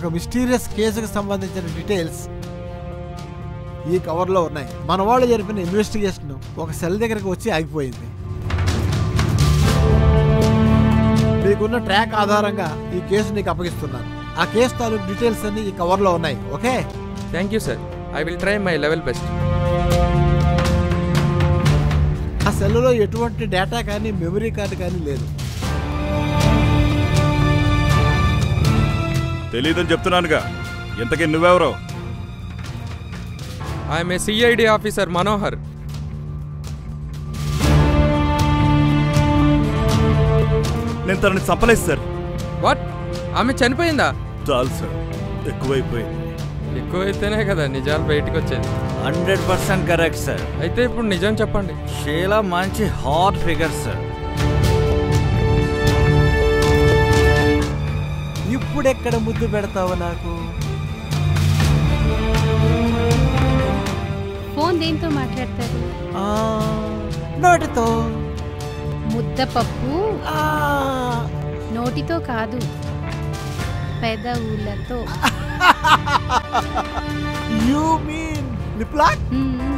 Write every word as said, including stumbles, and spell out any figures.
ఒక మిస్టీరియస్ కేసుకు సంబంధించిన డీటెయిల్స్ ఈ కవర్లో ఉన్నాయి. మన వాళ్ళు జరిపిన ఇన్వెస్టిగేషన్ ఒక సెల్ దగ్గరకు వచ్చి ఆగిపోయింది. మీకున్న ట్రాక్ ఆధారంగా ఈ కేసు నీకు అప్పగిస్తున్నాను. ఆ కేసు తాలూకు డీటెయిల్స్ అన్ని ఈ కవర్లో ఉన్నాయి. Okay, thank you sir. I will try my level best. ఆ సెల్లో ఎటువంటి డేటా కానీ మెమరీ కార్డు కానీ లేదు. తెలీదని చెప్తున్నానుగా. ఎంతకీ నువ్వెవరో? I'm a CID officer Manohar. నేను తనని చంపలేదు సార్. వాట్? ఆమె చనిపోయిందా? చాలు సార్, ఎక్కువైపోయింది. ఎక్కువైతేనే కదా నిజాలు బయటకు వచ్చేది. Hundred percent correct sir. అయితే ఇప్పుడు నిజం చెప్పండి. షీలా మంచి హాట్ ఫిగర్ సార్. ఇప్పుడెక్కడ ముద్దు పెడతావు నాకు? ఫోన్ దేంతో మాట్లాడతారు? నోటితో. ముద్దపప్పు నోటితో కాదు, పెదవులతో. You mean lip lock?